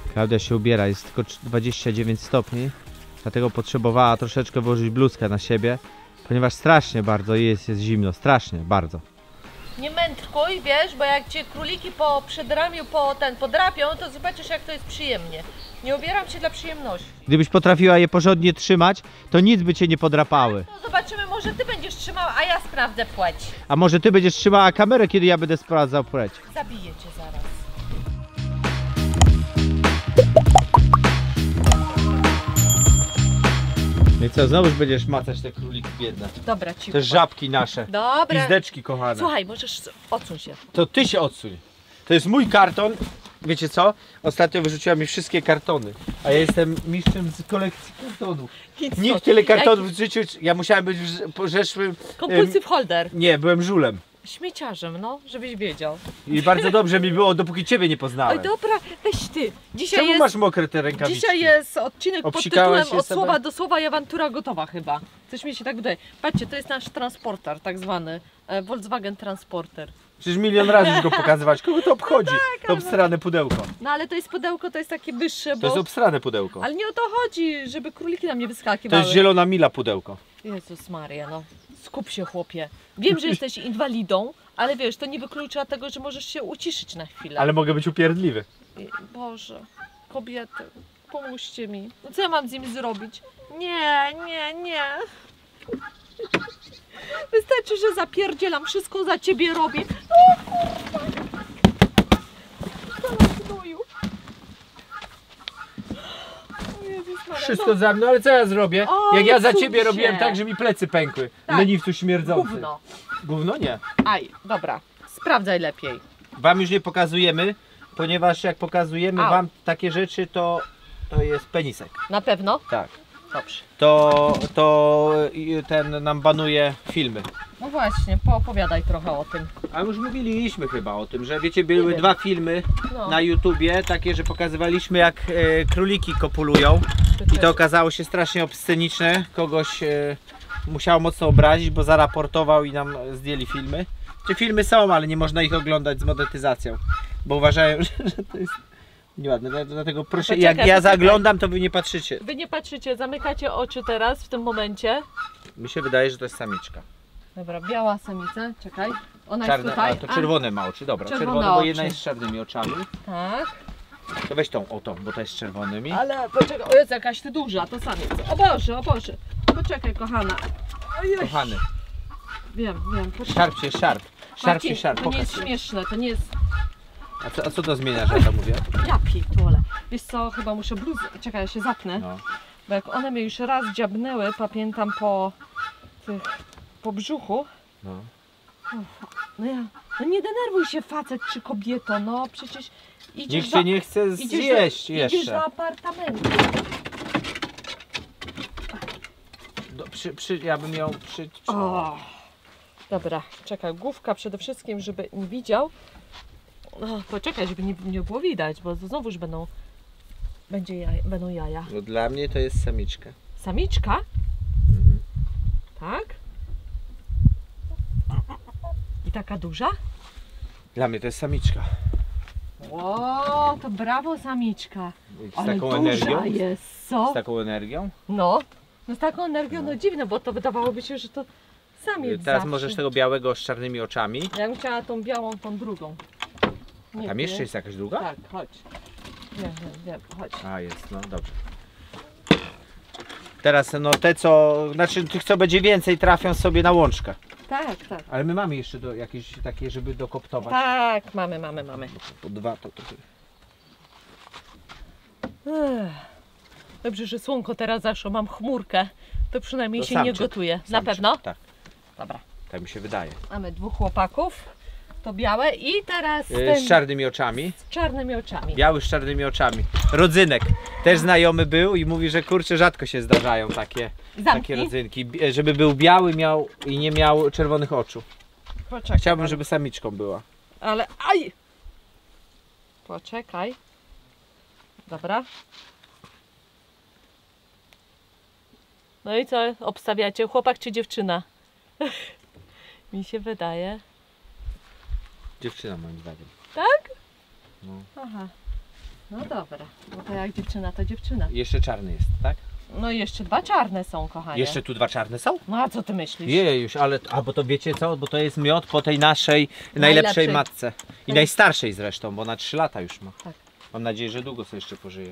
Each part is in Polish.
Klaudia się ubiera, jest tylko 29 stopni, dlatego potrzebowała troszeczkę włożyć bluzkę na siebie, ponieważ strasznie bardzo jest zimno, strasznie bardzo. Nie mędrkuj, wiesz, bo jak cię króliki po przedramiu podrapią, to zobaczysz, jak to jest przyjemnie. Nie ubieram się dla przyjemności. Gdybyś potrafiła je porządnie trzymać, to nic by cię nie podrapały. No zobaczymy, może ty będziesz trzymał, a ja sprawdzę płeć. A może ty będziesz trzymała kamerę, kiedy ja będę sprawdzał płeć? Zabiję cię zaraz. No i co, znowuż będziesz macać te króliki biedne. Dobra, cicho. Te żabki nasze. Dobra. Pizdeczki kochane. Słuchaj, możesz... Odsuń się. To ty się odsuń. To jest mój karton. Wiecie co? Ostatnio wyrzuciła mi wszystkie kartony. A ja jestem mistrzem z kolekcji kartonów. Nikt tyle kartonów w życiu. Ja musiałem być w zeszłym... Kompulsyw holder. Nie, byłem żulem. Śmieciarzem, no, żebyś wiedział. I bardzo dobrze mi było, dopóki ciebie nie poznałem. Oj, dobra, weź ty. Dzisiaj Czemu jest... masz mokre te rękawiczki? Dzisiaj jest odcinek pod Obsikałeś tytułem się Od słowa sobie? do słowa i awantura gotowa chyba. Coś mi się tak wydaje. Patrzcie, to jest nasz transporter, tak zwany Volkswagen Transporter. Przecież milion razy już go pokazywać. Kogo to obchodzi? To obsrane pudełko. No ale to jest pudełko, to jest takie wyższe, To bo... jest obsrane pudełko. Ale nie o to chodzi, żeby króliki nam nie To wyskakiwały. jest zielona mila pudełko. Jezus Maria, no. Skup się, chłopie. Wiem, że jesteś inwalidą, ale wiesz, to nie wyklucza tego, że możesz się uciszyć na chwilę. Ale mogę być upierdliwy. Boże, kobiety, pomóżcie mi. No co ja mam z nim zrobić? Nie, nie, nie. Wystarczy, że zapierdzielam, wszystko za ciebie robię. O kurwa! O Jezus Maria, Wszystko za mną, ale co ja zrobię? O, Jak ja za odsuń ciebie się. robiłem tak, że mi plecy pękły. Tak. Leniwcu śmierdzący. Gówno. Gówno nie. Aj, dobra, sprawdzaj lepiej. Wam już nie pokazujemy, ponieważ jak pokazujemy Au. wam takie rzeczy, to jest penisek. Na pewno? Tak. Dobrze. To ten nam banuje filmy. No właśnie, poopowiadaj trochę o tym. A już mówiliśmy chyba o tym, że wiecie, były Nie wiem. dwa filmy No. na YouTubie, takie, że pokazywaliśmy jak króliki kopulują. I to okazało się strasznie obsceniczne. Kogoś musiało mocno obrazić, bo zaraportował i nam zdjęli filmy. Czy filmy są, ale nie można ich oglądać z monetyzacją, bo uważają, że to jest nieładne. Dlatego proszę, Poczekaj, jak ja poczekaj. zaglądam, to wy nie patrzycie. Wy nie patrzycie, zamykacie oczy teraz, w tym momencie. Mi się wydaje, że to jest samiczka. Dobra, biała samica, czekaj. Ona Czarne, jest tutaj. a to czerwone ma oczy, dobra. Czerwone Czerwone, bo oczy. jedna jest z czarnymi oczami. Tak. To weź tą oto, bo to jest z czerwonymi. Ale poczekaj, o jest jakaś ty duża, to samiec. O Boże, o Boże. Poczekaj, kochana. Ojej. Kochany, Wiem, poczekaj. szarp się, szarp. Szarp się, Marcin, szarp, to nie jest pokaż się. śmieszne, to nie jest... A co to zmienia, że to mówię? Ja pitole. Wiesz co, chyba muszę bluzę... Czekaj, ja się zapnę. No. Bo jak one mnie już raz dziabnęły, pamiętam po brzuchu. No. No ja... No nie denerwuj się, facet czy kobieto, no przecież idziesz Nikt cię nie chce zjeść Idziesz do jeszcze. apartamentu. Ja bym ją O. Dobra, czekaj, główka przede wszystkim, żeby nie widział. O, poczekaj, żeby nie było widać, bo znowuż będą jaja. No dla mnie to jest samiczka. Samiczka? Mhm. Tak? I taka duża? Dla mnie to jest samiczka. O, to brawo samiczka. Z Ale taką duża energią? jest, co? Z taką energią? No z taką energią, no dziwne, bo to wydawałoby się, że to samiec Teraz zawsze. możesz tego białego z czarnymi oczami. Ja bym chciała tą białą, tą drugą. Nie Tam wiem. jeszcze jest jakaś druga? Tak, chodź. Wiem, chodź. A jest, no dobrze. Teraz no te co, znaczy tych co będzie więcej trafią sobie na łączkę. Tak. Ale my mamy jeszcze jakieś takie, żeby dokoptować. Tak, mamy. Po dwa to. Ech. Dobrze, że słonko teraz zaszło, mam chmurkę. To przynajmniej To się nie samczyk. gotuje. Na Samczyk, pewno? Tak, Dobra. tak mi się wydaje. Mamy dwóch chłopaków. To białe i teraz ten Z czarnymi oczami. z czarnymi oczami. Biały z czarnymi oczami. Rodzynek. Też znajomy był i mówi, że kurczę rzadko się zdarzają takie Zamknij. rodzynki. Żeby był biały i nie miał czerwonych oczu. Poczekaj. Chciałbym, żeby samiczką była. Ale aj! Poczekaj. Dobra. No i co obstawiacie? Chłopak czy dziewczyna? Mi się wydaje. Dziewczyna moim zdaniem. Tak? No. Aha. No dobra, bo to jak dziewczyna, to dziewczyna. Jeszcze czarny jest, tak? No i jeszcze 2 czarne są, kochanie. Jeszcze tu 2 czarne są? No a co ty myślisz? Jejuś, ale, a bo to wiecie co, bo to jest miod po tej naszej najlepszej matce. I najstarszej zresztą, bo na 3 lata już ma. Tak. Mam nadzieję, że długo sobie jeszcze pożyje.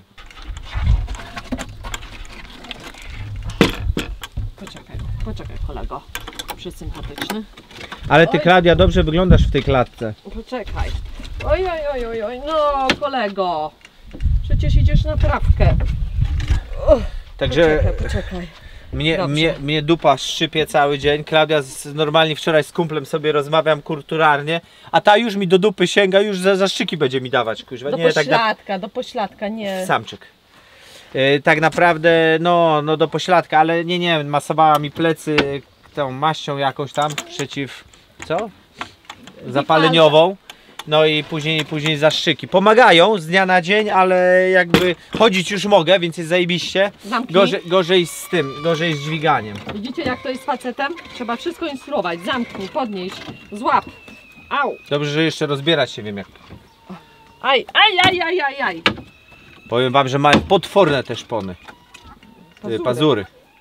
Poczekaj kolego, przysympatyczny. Ale ty, Oj. Klaudia, dobrze wyglądasz w tej klatce. Poczekaj. Oj, no kolego. Przecież idziesz na trawkę. Także Poczekaj. mnie dupa szczypie cały dzień. Klaudia normalnie wczoraj z kumplem sobie rozmawiam kulturalnie, a ta już mi do dupy sięga, już za szczyki będzie mi dawać. Kuźwa. Do Nie, pośladka, do pośladka, nie. Samczyk. Tak naprawdę, no do pośladka, ale nie, masowała mi plecy tą maścią jakąś tam przeciw, co? Zapaleniową. No i później zastrzyki. Pomagają z dnia na dzień, ale jakby chodzić już mogę, więc jest zajebiście. Gorzej z tym, gorzej z dźwiganiem. Widzicie jak to jest z facetem? Trzeba wszystko instruować. Zamknij, podnieś, złap. Au. Dobrze, że jeszcze rozbierać się wiem jak. Aj. Powiem wam, że mają potworne te szpony. Pazury.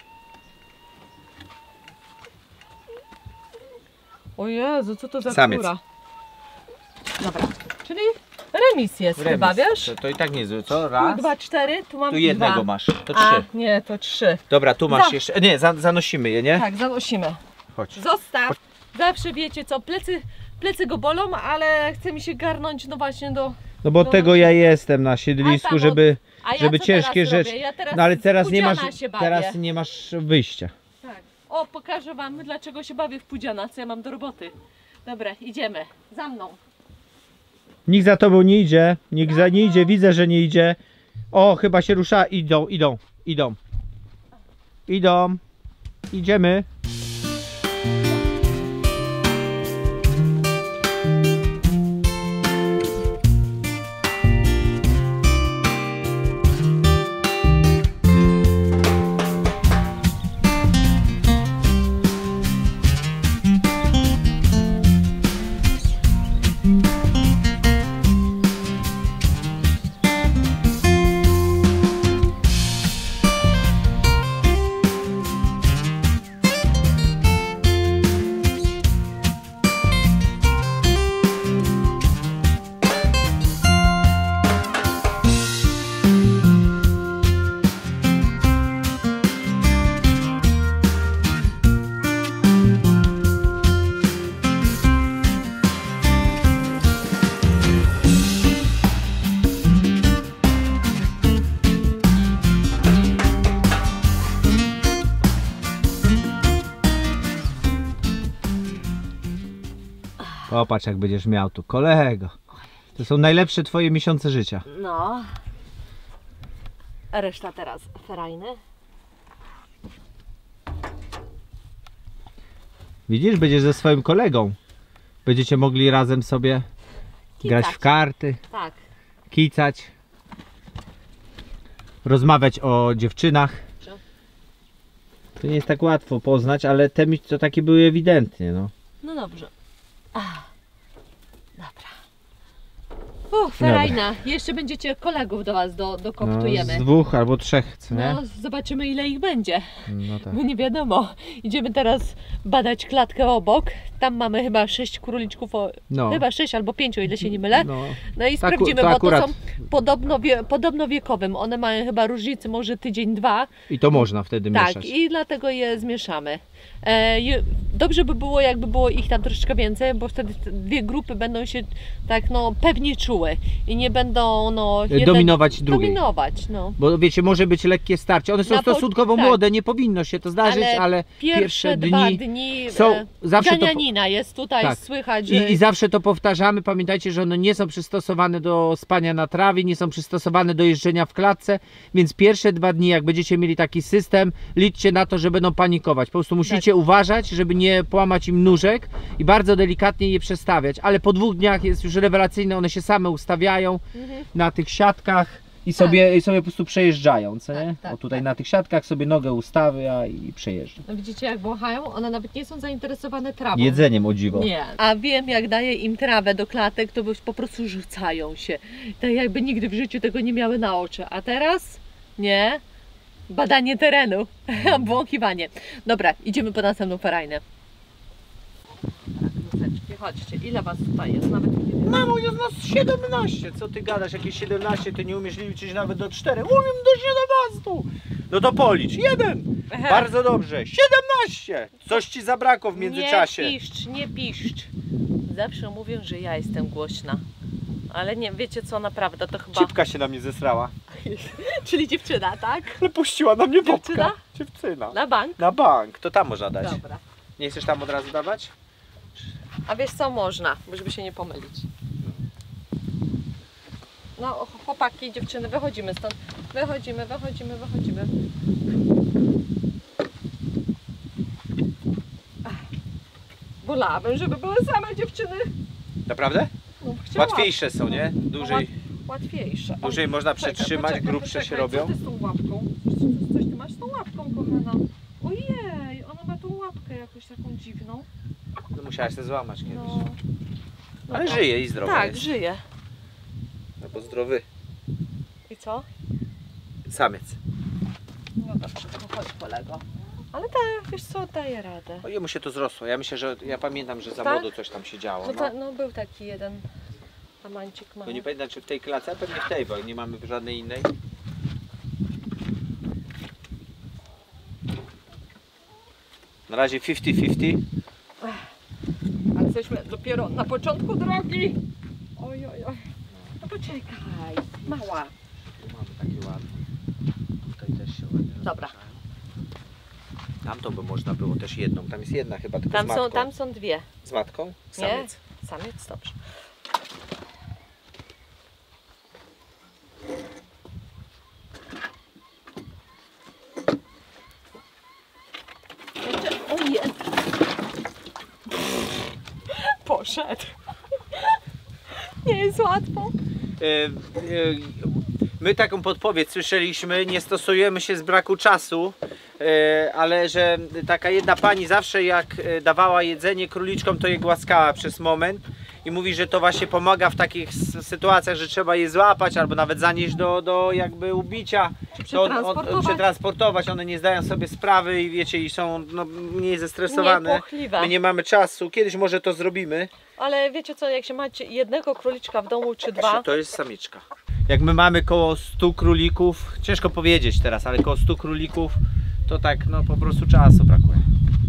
O Jezu, co to za Samiec. kura? Dobra, czyli remis jest chyba, wiesz? To i tak niezły, co? Tu Raz. 2, 4, tu mam Tu jednego 2. masz, to 3. A, nie, to 3. Dobra, tu masz jeszcze. Nie, zanosimy je, nie? Tak, zanosimy. Chodź. Zostaw. Zawsze wiecie co, plecy go bolą, ale chce mi się garnąć, no właśnie do... No bo do tego ja jestem na siedlisku, A tam żeby A żeby co ciężkie teraz rzeczy. robię? Ja teraz No ale teraz nie masz, Pudziana się bawię. wyjścia. Tak. O, pokażę wam dlaczego się bawię w pudziana, co ja mam do roboty. Dobra, idziemy. Za mną. Nikt za tobą nie idzie, nie idzie, widzę, że nie idzie. O, chyba się rusza, idą. Idziemy. Popatrz jak będziesz miał tu, kolego. To są najlepsze twoje miesiące życia. No. A reszta teraz ferajny. Widzisz, będziesz ze swoim kolegą. Będziecie mogli razem sobie grać w karty, Tak. kicać, rozmawiać o dziewczynach. Co? To nie jest tak łatwo poznać, ale te mi to takie były ewidentnie, no. No dobrze. Dobra. Ferajna. Jeszcze będziecie kolegów do was dokoptujemy. No, z 2 albo 3, co nie? No, zobaczymy ile ich będzie. No tak. Bo nie wiadomo. Idziemy teraz badać klatkę obok. Tam mamy chyba 6 króliczków. No. Chyba 6 albo 5, o ile się nie mylę. No. No i To sprawdzimy, to bo akurat- to są podobno wiekowym. One mają chyba różnicę może tydzień, 2. I to można wtedy Tak, mieszać. i dlatego je zmieszamy. Dobrze by było, jakby było ich tam troszeczkę więcej, bo wtedy te 2 grupy będą się tak no pewnie czuły i nie będą no Dominować drugiej. Dominować, no. Bo wiecie, może być lekkie starcie. One są Na stosunkowo tak. młode, nie powinno się to zdarzyć, ale Pierwsze 2 dni są zawsze to. ganianina jest tutaj Tak. słychać, że... I zawsze to powtarzamy, pamiętajcie, że one nie są przystosowane do spania na trawie, nie są przystosowane do jeżdżenia w klatce, więc pierwsze 2 dni, jak będziecie mieli taki system, liczcie na to, że będą panikować. Po prostu musicie uważać, żeby nie połamać im nóżek i bardzo delikatnie je przestawiać, ale po 2 dniach jest już rewelacyjne, one się same ustawiają na tych siatkach I sobie po prostu przejeżdżają, co nie? Tak, O tutaj tak. na tych siatkach sobie nogę ustawia i przejeżdża. No widzicie jak wąchają? One nawet nie są zainteresowane trawą. Jedzeniem, o dziwo. Nie. A wiem, jak daję im trawę do klatek, to po prostu rzucają się. Tak jakby nigdy w życiu tego nie miały na oczy. A teraz? Nie. Badanie terenu. Obwąchiwanie. Dobra, idziemy po następną ferajnę. Tak, chodźcie. Ile was tutaj jest? Nawet nie wiem. Mamo, jest nas 17. Co ty gadasz? Jakieś 17? Ty nie umiesz liczyć nawet do 4. Umiem do 17. No to policz. 1. Bardzo dobrze. 17. Coś ci zabrakło w międzyczasie. Nie piszcz. Zawsze mówią, że ja jestem głośna. Ale nie, wiecie co, naprawdę to chyba... Cipka się na mnie zesrała. Czyli dziewczyna, tak? Ale puściła na mnie Dziewczyna? babka. Dziewczyna. Na bank? Na bank. To tam można dać. Dobra. Nie chcesz tam od razu dawać? A wiesz co, można, żeby się nie pomylić. No chłopaki, dziewczyny, wychodzimy stąd. Wychodzimy. Wolałabym, żeby były same dziewczyny. Naprawdę? No, chciałam. Łatwiejsze są, nie? Dłużej, Łatwiejsze. dłużej można przetrzymać, grubsze się robią. Co ty z tą łapką? Coś ty masz z tą łapką, kochana? Ojej, ona ma tą łapkę jakąś taką dziwną. No, musiałaś się złamać kiedyś. No. Ale żyje i zdrowa Tak, jest. żyje. No bo zdrowy I co? samiec. No dobrze, to chodź kolego. Ale wiesz co, daje radę. O, jemu się to zrosło. Ja myślę, że ja pamiętam, że za Tak? młodo coś tam się działo. No był taki jeden amancik No mały. nie pamiętam czy w tej klatce, a pewnie w tej, bo nie mamy żadnej innej. Na razie 50-50. Ale jesteśmy dopiero na początku drogi. Oj. No poczekaj, mała. Tu mamy takie ładne. Tutaj też się ładnie Dobra. rozpraszają. Tamtą by można było też jedną. Tam jest jedna chyba, tylko z matką. Tam są dwie. Z matką? Samiec. Nie? Samiec, dobrze. O nie! Poszedł. Nie jest łatwo. My taką podpowiedź słyszeliśmy, nie stosujemy się z braku czasu, ale że taka jedna pani zawsze jak dawała jedzenie króliczkom, to je głaskała przez moment i mówi, że to właśnie pomaga w takich sytuacjach, że trzeba je złapać albo nawet zanieść do jakby ubicia, przetransportować. One nie zdają sobie sprawy i wiecie, i są mniej zestresowane. Niepłochliwe. My nie mamy czasu, kiedyś może to zrobimy. Ale wiecie co, jak się macie jednego króliczka w domu czy dwa, To jest samiczka. Jak my mamy koło 100 królików, ciężko powiedzieć teraz, ale koło 100 królików, to tak po prostu czasu brakuje.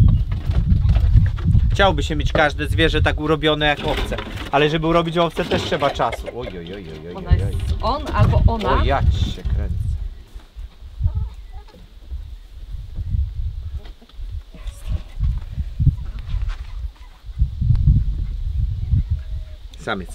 Chciałby się mieć każde zwierzę tak urobione jak owce, ale żeby urobić owce też trzeba czasu. Oj. ona jest on albo ona. O, ja się kręcę. Samiec.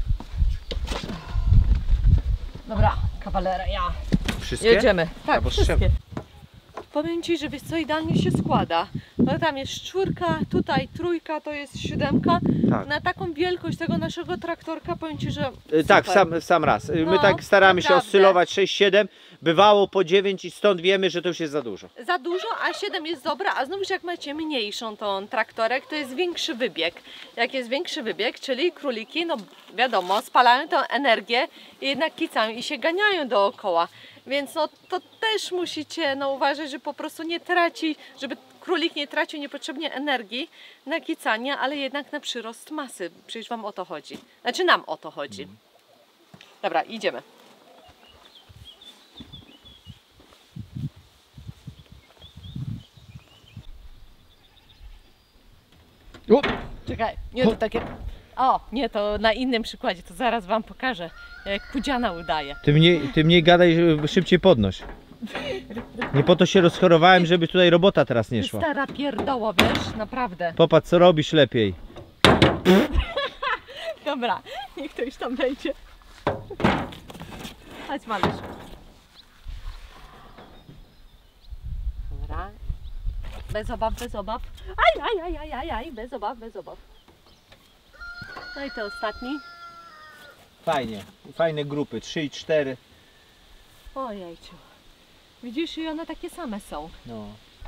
Dobra, kawalera, ja. Wszystkie? Jedziemy. Tak, Albo wszystkie. Powiem Ci, że wiesz co, idealnie się składa. No tam jest 4, tutaj 3, to jest 7. Tak. Na taką wielkość tego naszego traktorka powiem Ci, że Tak, super. sam raz. My No, tak staramy się naprawdę. oscylować 6-7, bywało po 9 i stąd wiemy, że to już jest za dużo. Za dużo, a 7 jest dobra, a znów jak macie mniejszą tą traktorek, to jest większy wybieg. Jak jest większy wybieg, czyli króliki, no wiadomo, spalają tę energię i jednak kicają i się ganiają dookoła. Więc to też musicie uważać, że po prostu nie traci, żeby królik nie tracił niepotrzebnie energii na kicanie, ale jednak na przyrost masy. Przecież Wam o to chodzi. Znaczy nam o to chodzi. Dobra, idziemy. Czekaj, nie to takie... O, nie, to na innym przykładzie, to zaraz Wam pokażę, jak pudziana udaje. Ty mniej gadaj, szybciej podnoś. Nie po to się rozchorowałem, żeby tutaj robota teraz nie szła. Stara pierdoło, wiesz, naprawdę. Popatrz, co robisz lepiej. Dobra, niech to już tam wejdzie. Chodź, Malusz. Dobra. Bez obaw, bez obaw. Aj, bez obaw, bez obaw. No i te ostatni. Fajnie, fajne grupy, 3 i 4. Ojejciu. Widzisz, i one takie same są. No.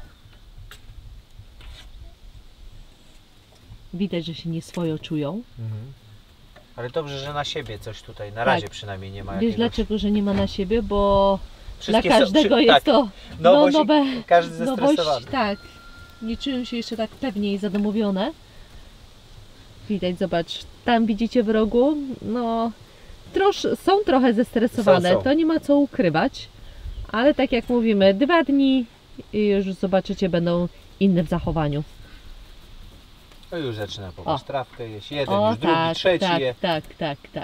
Widać, że się nieswojo czują. Mhm. Ale dobrze, że na siebie coś tutaj, na razie przynajmniej nie ma Wiesz jakiegoś... dlaczego, że nie ma na siebie? Bo Wszystkie dla każdego jest tak. to Nowość, nowe, każdy zestresowany. nowość, tak. Nie czują się jeszcze tak pewnie i zadomowione. Widać, zobacz, tam widzicie w rogu, no są trochę zestresowane, Są. to nie ma co ukrywać. Ale tak jak mówimy, 2 dni i już zobaczycie, będą inne w zachowaniu. No już zaczyna popatrz, trawkę jeść, jeden, O już drugi, tak, trzeci tak, je. tak.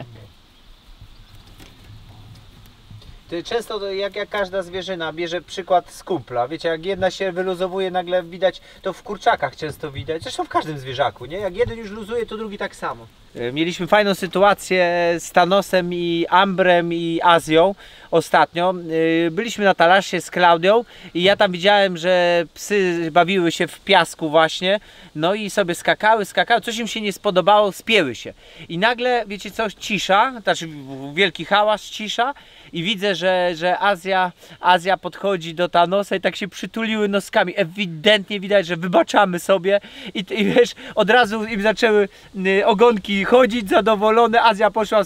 Często jak każda zwierzyna bierze przykład z kumpla, wiecie, jak jedna się wyluzowuje, nagle widać, to w kurczakach często widać, zresztą w każdym zwierzaku, nie? Jak jeden już luzuje, to drugi tak samo. Mieliśmy fajną sytuację z Thanosem i Ambrem i Azją ostatnio. Byliśmy na Talassie z Klaudią i ja tam widziałem, że psy bawiły się w piasku właśnie, no i sobie skakały, coś im się nie spodobało, spięły się. I nagle, wiecie co, cisza, znaczy wielki hałas, cisza i widzę, że Azja podchodzi do Thanosa i tak się przytuliły noskami. Ewidentnie widać, że wybaczamy sobie i wiesz, od razu im zaczęły ogonki chodzić, zadowolone. Azja poszła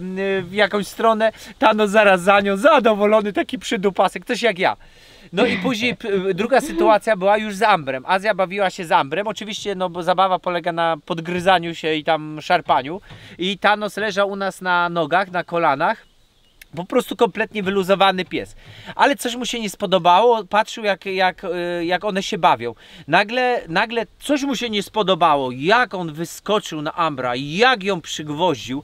w jakąś stronę, Thanos zaraz za nią, zadowolony, taki przydupasek, coś jak ja. No i później druga sytuacja była już z Ambrem. Azja bawiła się z Ambrem, oczywiście, no bo zabawa polega na podgryzaniu się i tam szarpaniu. I Thanos leżał u nas na nogach, na kolanach. Po prostu kompletnie wyluzowany pies. Ale coś mu się nie spodobało, patrzył jak one się bawią. Nagle coś mu się nie spodobało, jak on wyskoczył na Ambra, jak ją przygwoździł.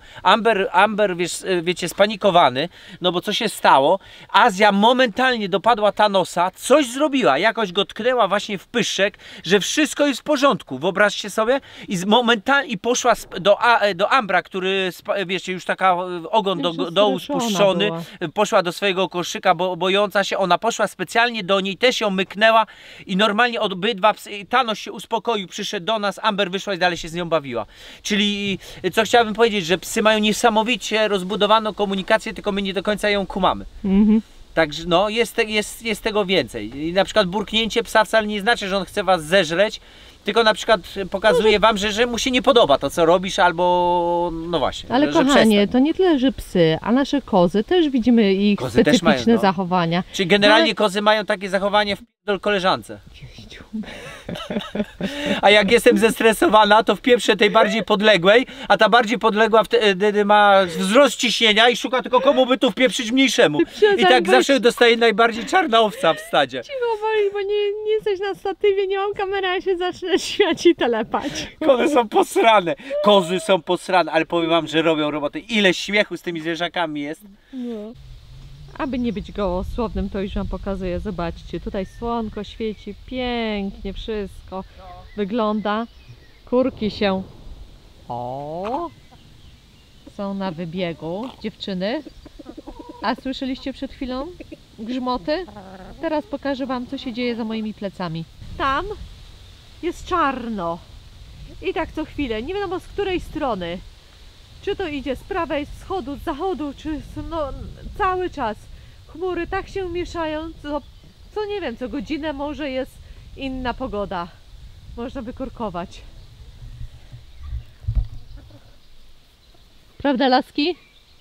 Amber wiecie, spanikowany, no bo co się stało? Azja momentalnie dopadła Thanosa, coś zrobiła, jakoś go tknęła właśnie w pyszczek, że wszystko jest w porządku, wyobraźcie sobie. I momentalnie poszła do Ambra, który, wiecie, już taka ogon do dołu spuszczony. Poszła do swojego koszyka, bojąca się, ona poszła specjalnie do niej, też ją myknęła i normalnie obydwa psy, Thanos się uspokoił, przyszedł do nas, Amber wyszła i dalej się z nią bawiła. Czyli co chciałbym powiedzieć, że psy mają niesamowicie rozbudowaną komunikację, tylko my nie do końca ją kumamy. Także no, jest tego więcej. I na przykład burknięcie psa wcale nie znaczy, że on chce was zeżreć, tylko na przykład pokazuje wam, że mu się nie podoba to, co robisz, albo no właśnie. Ale kochanie, to nie tyle, że psy, a nasze kozy też widzimy ich Kozy specyficzne też mają, no. zachowania. Czyli generalnie kozy mają takie zachowanie w koleżance. A jak jestem zestresowana, to wpieprzę tej bardziej podległej, a ta bardziej podległa wtedy ma wzrost ciśnienia i szuka tylko komu by tu wpieprzyć mniejszemu. I tak zawsze dostaje najbardziej czarna owca w stadzie. Cicho boli, bo nie jesteś na statywie, nie mam kamery, a się zacznę śmiać i telepać. Kozy są posrane. Kozy są posrane, ale powiem wam, że robią robotę. Ile śmiechu z tymi zwierzakami jest. No. Aby nie być gołosłownym, to już wam pokazuję. Zobaczcie, tutaj słonko świeci, pięknie wszystko wygląda. Kurki się są na wybiegu, dziewczyny. A słyszeliście przed chwilą grzmoty? Teraz pokażę wam, co się dzieje za moimi plecami. Tam jest czarno. I tak co chwilę, nie wiadomo z której strony. Czy to idzie z prawej, z wschodu, z zachodu, czy no, cały czas chmury tak się mieszają, co nie wiem, co godzinę może jest inna pogoda. Można wykorkować. Prawda, laski?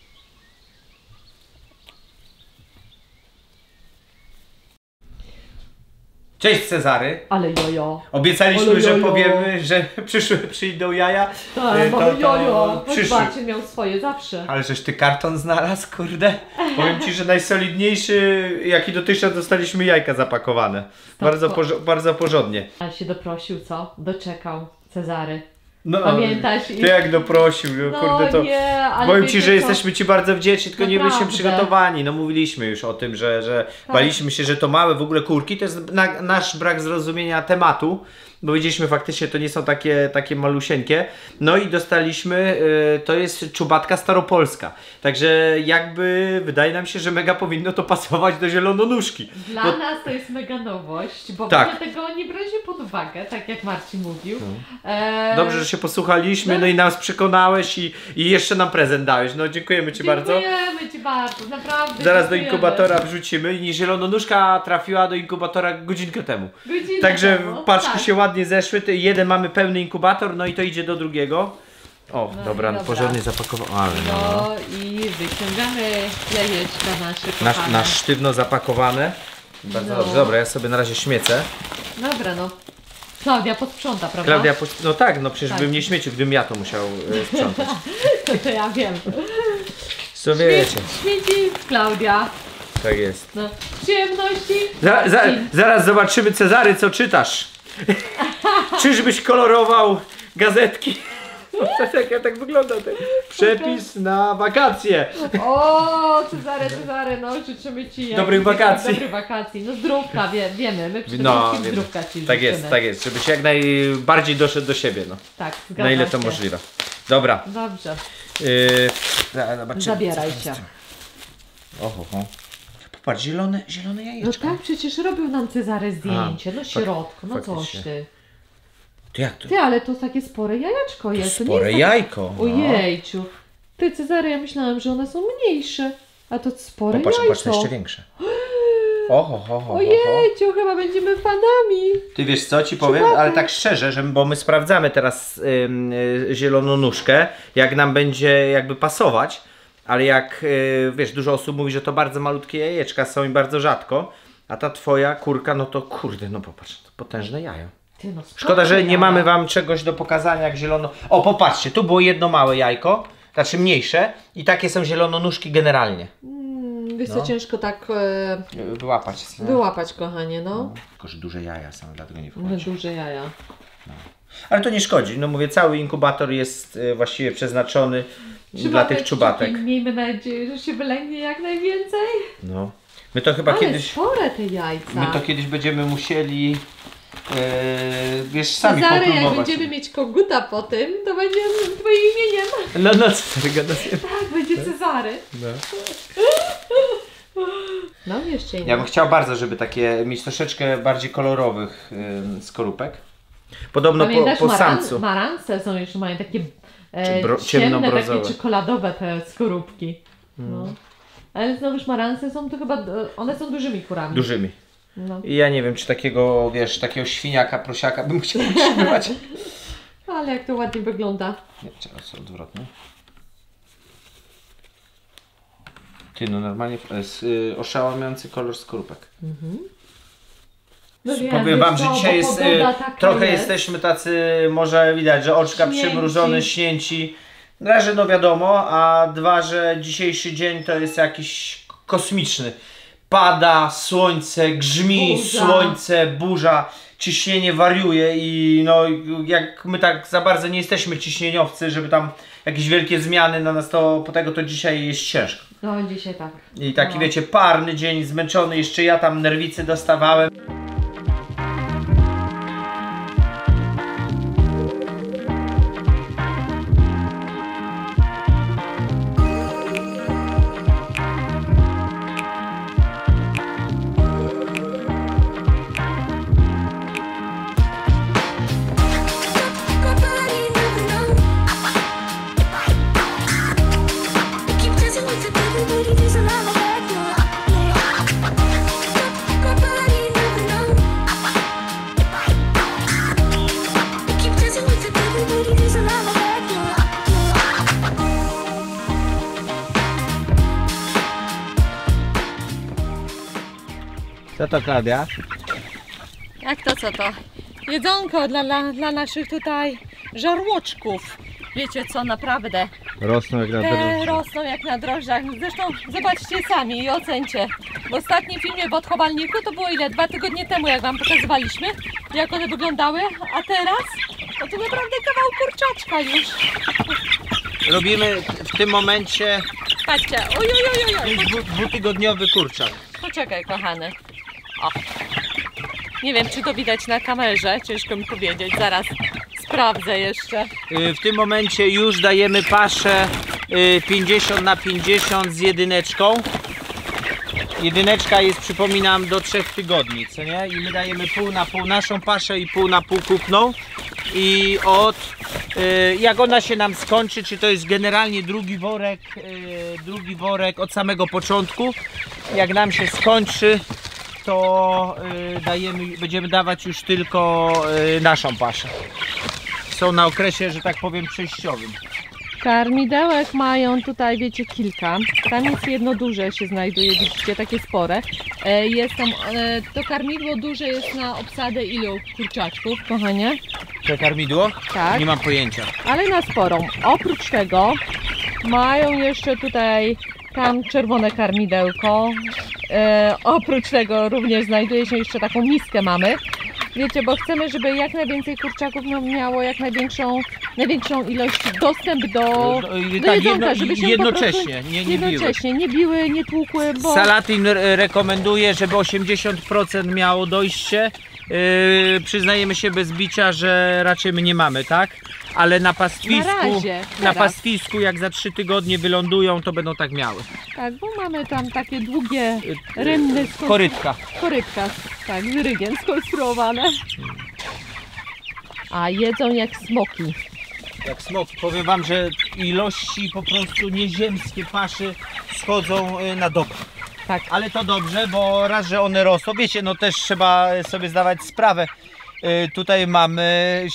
Cześć Cezary. Ale jojo. Obiecaliśmy, Ale że jojo. powiemy, że przyjdą jaja. Tak, ale jojo. Zobaczcie, miał swoje zawsze. Ale żeś ty karton znalazł, kurde. Powiem ci, że najsolidniejszy, jaki dotychczas dostaliśmy jajka zapakowane. Bardzo porządnie. Ale się doprosił, co? Doczekał Cezary. No, Pamiętasz? ty jak doprosił, No kurde, to nie, ale powiem ci, wiecie że co? jesteśmy ci bardzo wdzięczni, tylko nie byliśmy Naprawdę. przygotowani. No mówiliśmy już o tym, że Tak. baliśmy się, że to małe w ogóle kurki, to jest nasz brak zrozumienia tematu. Bo widzieliśmy faktycznie, to nie są takie malusieńkie. No i dostaliśmy, to jest czubatka staropolska. Także jakby wydaje nam się, że mega powinno to pasować do zielononóżki. Dla nas to jest mega nowość, bo Tak. my tego nie braliśmy pod uwagę, tak jak Marcin mówił. Dobrze, że się posłuchaliśmy, no i nas przekonałeś i jeszcze nam prezent dałeś. No dziękujemy ci bardzo. Dziękujemy Ci bardzo, naprawdę. Zaraz do dziękujemy. inkubatora wrzucimy i zielononuszka trafiła do inkubatora godzinkę temu. Godzinę Także temu, paczki tak. się ładnie zeszły, jeden mamy pełny inkubator, no i to idzie do drugiego. O, No i dobra, dobra. porządnie zapakowałem. No i wyciągamy jajeczka nasze kochane. Na sztywno zapakowane. Bardzo No. dobrze. Dobra, ja sobie na razie śmiecę. Dobra, no. Klaudia posprząta, prawda? Klaudia, no tak, no przecież Tak. bym nie śmiecił, gdybym ja to musiał sprzątać. To ja wiem. Co wiecie? Śmieci, Klaudia. Tak jest. No. Przyjemności. Zaraz zobaczymy, Cezary, co czytasz. Czyżbyś kolorował gazetki? Tak wygląda ten przepis na wakacje. O, Cezary, no życzymy Ci Dobrych wakacji. Dobrych wakacji. No zdrówka, wiemy. My przede No, wszystkim wiemy. zdrówka Ci Tak życzymy. jest, tak jest. Żebyś jak najbardziej doszedł do siebie, no. Tak, zgadzam Na ile to się. możliwe. Dobra. Dobrze, Zobaczymy. zabieraj się. Oho. Popatrz, zielone No jajeczko. tak, przecież robił nam Cezary zdjęcie. No środku, no faktycznie. coś ty. To jak to? Ty, ale to takie spore jajeczko jest. To nie Spore jest tak... jajko. No. Ojejciu. Ty, Cezary, ja myślałam, że one są mniejsze. A to spore Popatrz, jajko. patrz, to jeszcze większe. Oho. Ojejciu, chyba będziemy fanami. Ty wiesz co ci powiem, Przypadek. ale tak szczerze, bo my sprawdzamy teraz zieloną nóżkę, jak nam będzie jakby pasować, ale jak wiesz, dużo osób mówi, że to bardzo malutkie jajeczka są i bardzo rzadko, a ta twoja kurka, no to kurde, no popatrz, to potężne jajo. Ty, no Szkoda, że nie jaja. mamy wam czegoś do pokazania jak zielono... O, popatrzcie, tu było jedno małe jajko, znaczy mniejsze i takie są zielononóżki generalnie. Wiesz co, No. ciężko tak Wyłapać. No. wyłapać, kochanie, no. Tylko, że duże jaja są, dlatego nie No, wchodzi. duże jaja. Ale to nie szkodzi, no mówię, cały inkubator jest właściwie przeznaczony dla Trzymatek, tych czubatek. szczupi, miejmy nadzieję, że się wylęgnie jak najwięcej. No. My to chyba Ale kiedyś... spore te jajca. My to kiedyś będziemy musieli... wiesz, sami Cezary, jak popróbować. będziemy mieć koguta po tym, to będzie twoim imieniem. No, Cezary, Tak, będzie Cezary. no. No, jeszcze inne. Ja bym chciał bardzo, żeby takie mieć troszeczkę bardziej kolorowych skorupek. Podobno Pamiętasz, po samcu. maranse są jeszcze, mają takie ciemne, ciemnobrązowe. takie czekoladowe te skorupki. No. Ale znowuż maranse są to chyba, one są dużymi kurami. Dużymi. No. I ja nie wiem, czy takiego, wiesz, takiego świniaka, prosiaka bym chciał utrzymywać. Ale jak to ładnie wygląda. Nie, czekaj, co odwrotnie. Ty, no normalnie oszałamiający kolor skorupek. No wiem, Powiem wiesz wam, co, że dzisiaj bo jest, pogoda taka trochę jest. jesteśmy tacy, może widać, że oczka Śnięci. przymrużone, śnięci. Raz, że no wiadomo, a dwa, że dzisiejszy dzień to jest jakiś kosmiczny. Pada, słońce, grzmi, Burza. słońce, burza, ciśnienie wariuje i no jak my tak za bardzo nie jesteśmy ciśnieniowcy, żeby tam jakieś wielkie zmiany na nas, to po tego to dzisiaj jest ciężko. No dzisiaj tak. I taki No. wiecie, parny dzień, zmęczony, jeszcze ja tam nerwicy dostawałem. Co to, Klaudia? Jak to co to? Jedzonko dla naszych tutaj żarłoczków. Wiecie co, naprawdę. Rosną jak na Te rosną jak na drożdżach. Zresztą zobaczcie sami i ocencie. W ostatnim filmie w odchowalniku to było ile? 2 tygodnie temu, jak wam pokazywaliśmy, jak one wyglądały. A teraz? No to naprawdę kawał kurczaczka już. Robimy w tym momencie Patrzcie, oj. dwutygodniowy kurczak. Poczekaj, kochany. O. Nie wiem, czy to widać na kamerze, ciężko mi powiedzieć. Zaraz sprawdzę jeszcze. W tym momencie już dajemy paszę 50/50 z jedyneczką. Jedyneczka jest, przypominam, do 3 tygodni, co nie? I my dajemy pół na pół naszą paszę i pół na pół kupną. I od Jak ona się nam skończy, czy to jest generalnie drugi worek od samego początku, jak nam się skończy, to będziemy dawać już tylko naszą paszę. Są na okresie, że tak powiem, przejściowym. Karmidełek mają tutaj, wiecie, kilka. Tam jest jedno duże się znajduje, widzicie, takie spore. Jest tam, to karmidło duże jest na obsadę ilu kurczaczków, kochanie? To karmidło? Tak. Nie mam pojęcia. Ale na sporą. Oprócz tego mają jeszcze tutaj tam czerwone karmidełko. Oprócz tego również znajduje się jeszcze taką miskę mamy. Wiecie, bo chcemy, żeby jak najwięcej kurczaków miało jak największą ilość dostęp do jedzonka, żeby się jednocześnie, nie biły, nie tłukły, bo... Salatin rekomenduje, żeby 80% miało dojście. Przyznajemy się bez bicia, że raczej my nie mamy, tak? Ale na pastwisku, jak za 3 tygodnie wylądują, to będą tak miały. Tak, bo mamy tam takie długie rynny, korytka, tak, z rygiem skonstruowane. A jedzą jak smoki. Jak smoki. Powiem wam, że ilości po prostu nieziemskie paszy schodzą na dobę. Tak. Ale to dobrze, bo raz, że one rosną, wiecie, no też trzeba sobie zdawać sprawę. Tutaj mamy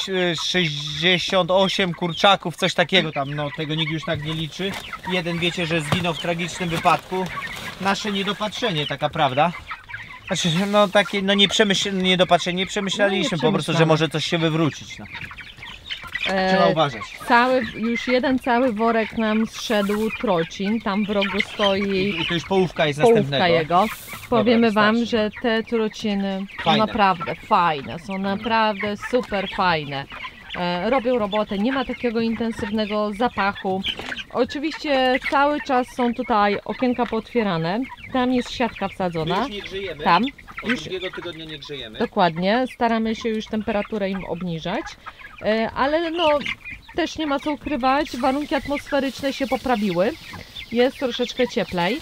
68 kurczaków, coś takiego tam, no tego nikt już tak nie liczy. Jeden, wiecie, że zginął w tragicznym wypadku. Nasze niedopatrzenie, taka prawda. Znaczy, no takie, no niedopatrzenie, nie przemyśleliśmy po prostu, że może coś się wywrócić. No. Trzeba uważać. Już jeden cały worek nam zszedł trocin, tam w rogu stoi I to już połówka jest połówka następnego. jego. Powiemy Dobra, wam, że te trociny są naprawdę fajne, są naprawdę super fajne. Robią robotę, nie ma takiego intensywnego zapachu. Oczywiście cały czas są tutaj okienka pootwierane, tam jest siatka wsadzona. My już nie grzejemy. Tam. Od drugiego tygodnia nie grzejemy. Dokładnie, staramy się już temperaturę im obniżać, ale no też nie ma co ukrywać, warunki atmosferyczne się poprawiły, jest troszeczkę cieplej.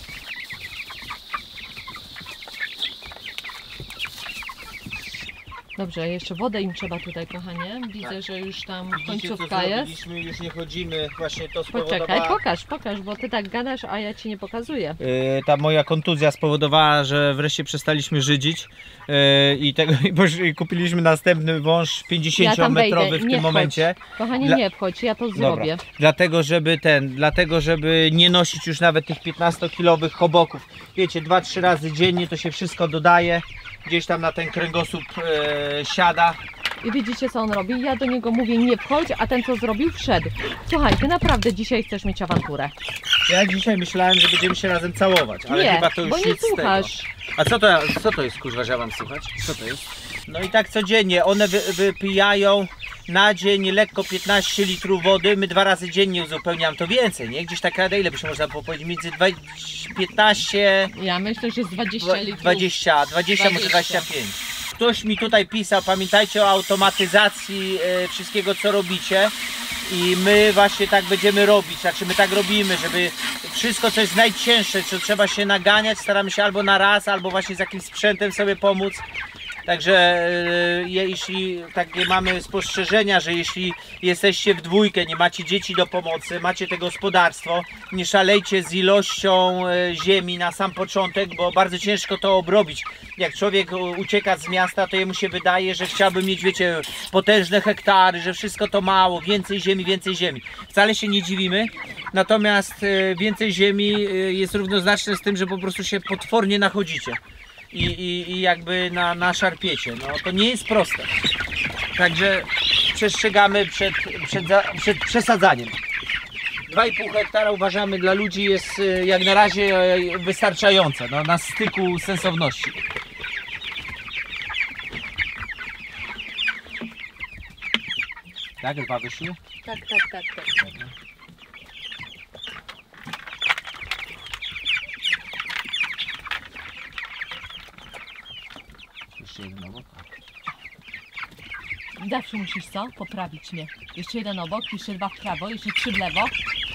Dobrze, jeszcze wodę im trzeba tutaj, kochanie. Widzę, tak, że już tam końcówka jest. Już nie chodzimy, właśnie to spowodowała... Poczekaj, pokaż, bo ty tak gadasz, a ja ci nie pokazuję. Ta moja kontuzja spowodowała, że wreszcie przestaliśmy żydzić i kupiliśmy następny wąż 50-metrowy w tym momencie. Kochanie, nie wchodź, ja to zrobię. Dlatego, żeby nie nosić już nawet tych 15-kilowych choboków. Wiecie, 2-3 razy dziennie to się wszystko dodaje. Gdzieś tam na ten kręgosłup siada. I widzicie, co on robi? Ja do niego mówię, nie wchodź, a ten co zrobił? Wszedł. Słuchaj, ty naprawdę dzisiaj chcesz mieć awanturę. Ja dzisiaj myślałem, że będziemy się razem całować, ale nie, chyba to już bo nie słuchasz. A co to jest, kurwa, że ja mam słuchać? Co to jest? No i tak codziennie, one wypijają na dzień lekko 15 litrów wody, my 2 razy dziennie uzupełniam, to więcej, nie? Gdzieś taka, ile by się można było powiedzieć, między 15... Ja myślę, że z 20 litrów. 20, może 25. Ktoś mi tutaj pisał, pamiętajcie o automatyzacji wszystkiego, co robicie. I my właśnie tak będziemy robić, znaczy my tak robimy, żeby wszystko, co jest najcięższe, co trzeba się naganiać, staramy się albo na raz, albo właśnie z jakimś sprzętem sobie pomóc. Także jeśli takie mamy spostrzeżenia, że jeśli jesteście w dwójkę, nie macie dzieci do pomocy, macie to gospodarstwo, nie szalejcie z ilością ziemi na sam początek, bo bardzo ciężko to obrobić. Jak człowiek ucieka z miasta, to jemu się wydaje, że chciałby mieć, wiecie, potężne hektary, że wszystko to mało, więcej ziemi, więcej ziemi. Wcale się nie dziwimy, natomiast więcej ziemi jest równoznaczne z tym, że po prostu się potwornie nachodzicie. I jakby na szarpiecie. No to nie jest proste. Także przestrzegamy przed przesadzaniem. 2,5 hektara uważamy dla ludzi jest jak na razie wystarczające, no, na styku sensowności. Tak, 2 wyszły? Tak. Jeszcze jeden obok. Zawsze musisz co? Poprawić mnie. Jeszcze jeden obok, jeszcze 2 w prawo, jeszcze 3 w lewo.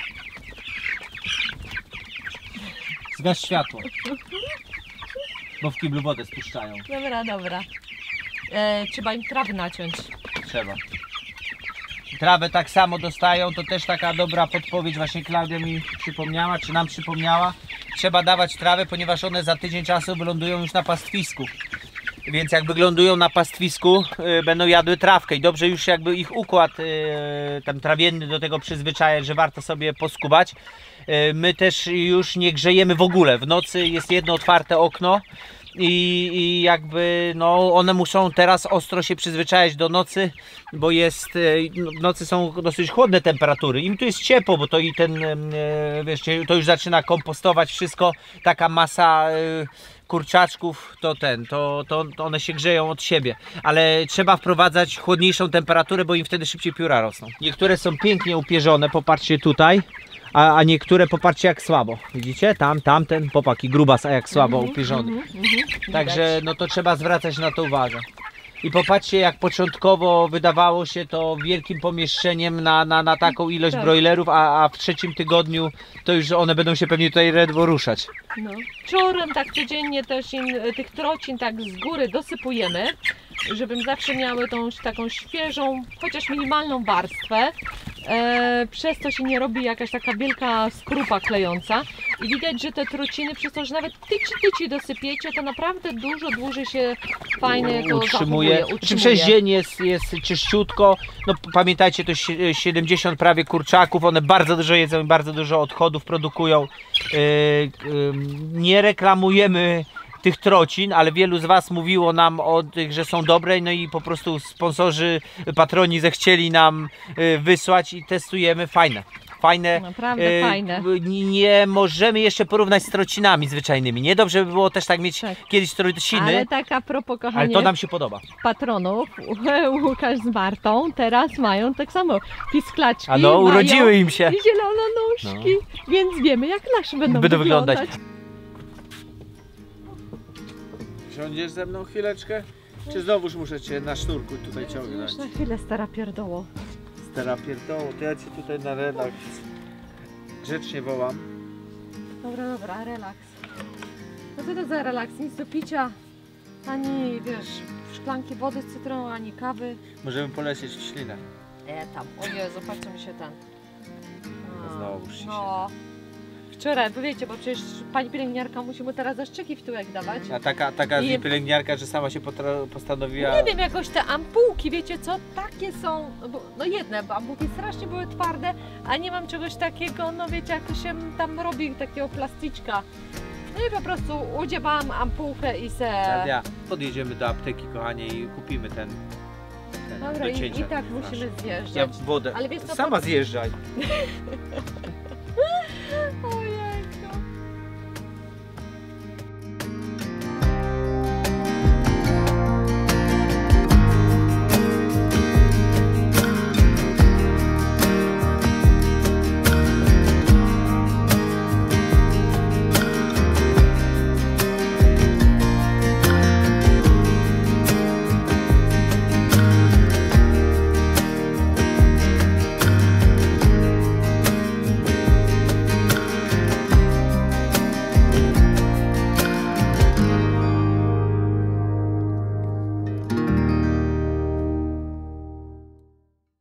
Zgaś światło. Bo w kiblu wodę spuszczają. Dobra. Trzeba im trawy naciąć. Trzeba. Trawę tak samo dostają, to też taka dobra podpowiedź, właśnie Klaudia mi przypomniała, czy nam przypomniała. Trzeba dawać trawę, ponieważ one za tydzień czasu wylądują już na pastwisku. Więc jak wylądują na pastwisku, będą jadły trawkę i dobrze już jakby ich układ tam trawienny do tego przyzwyczaja, że warto sobie poskubać. My też już nie grzejemy w ogóle. W nocy jest jedno otwarte okno i jakby no one muszą teraz ostro się przyzwyczajać do nocy, bo jest, w nocy są dosyć chłodne temperatury. Im tu jest ciepło, bo to i ten, wiesz, to już zaczyna kompostować wszystko, taka masa kurczaczków, to one się grzeją od siebie, ale trzeba wprowadzać chłodniejszą temperaturę, bo im wtedy szybciej pióra rosną. Niektóre są pięknie upierzone, popatrzcie tutaj, a niektóre popatrzcie jak słabo. Widzicie? Tamten, popaki grubas, a jak słabo upierzony. Także no to trzeba zwracać na to uwagę. I popatrzcie, jak początkowo wydawało się to wielkim pomieszczeniem na taką ilość brojlerów, a w trzecim tygodniu to już one będą się pewnie tutaj ledwo ruszać. No. Wieczorem tak codziennie też im tych trocin tak z góry dosypujemy, żebym zawsze miały tą taką świeżą, chociaż minimalną warstwę. Przez to się nie robi jakaś taka wielka skrupa klejąca i widać, że te trociny przez to, że nawet tyci dosypiecie, to naprawdę dużo dłużej się fajnie to utrzymuje. Czy przez dzień jest czyściutko. No pamiętajcie, to 70 prawie kurczaków, one bardzo dużo jedzą i bardzo dużo odchodów produkują. Nie reklamujemy tych trocin, ale wielu z Was mówiło nam o tych, że są dobre, no i po prostu sponsorzy, patroni zechcieli nam wysłać i testujemy. Fajne. Naprawdę fajne. Nie możemy jeszcze porównać z trocinami zwyczajnymi. Nie dobrze by było też tak mieć kiedyś trociny. Ale tak a propos, kochanie, ale to nam się podoba. Patronów, Łukasz z Martą teraz mają tak samo pisklaczki. A no, urodziły im się. I zielononóżki, więc wiemy jak nasze będą wyglądać. Siądziesz ze mną chwileczkę? Czy znowuż muszę Cię na sznurku tutaj ciągnąć? Już na chwilę, stara pierdoło. Stara pierdoło, to ja Cię tutaj na relaks grzecznie wołam. Dobra, relaks. No co to za relaks? Nic do picia, ani wiesz, szklanki wody z cytryną, ani kawy. Możemy polecieć w ślinę. Tam, o Jezu, patrzcie mi się ten. Znowuż się. No. Wczoraj, bo wiecie, bo przecież pani pielęgniarka musi mu teraz zaszczeki w tyłek dawać. A taka pielęgniarka, że sama się postanowiła... Nie wiem, jakoś te ampułki, wiecie co, takie są, no jedne, bo ampułki strasznie były twarde, a nie mam czegoś takiego, no wiecie, jak to się tam robi, takiego plasticzka. No i po prostu udziewałam ampułkę i se... Ja, podjedziemy do apteki, kochanie, i kupimy ten Dobra, do cięcia. i tak musimy zjeżdżać. Ja wodę, ale wiesz co, sama zjeżdżaj.